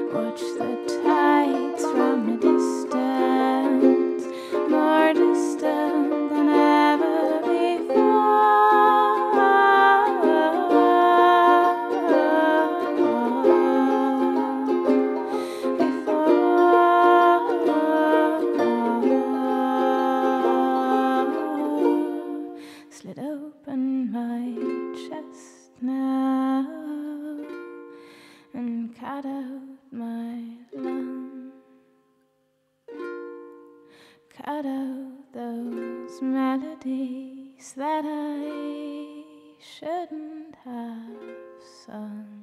watch the tides from a distance, more distant than ever Slit open my chest now and cut out my lung. Cut out those melodies that I shouldn't have sung.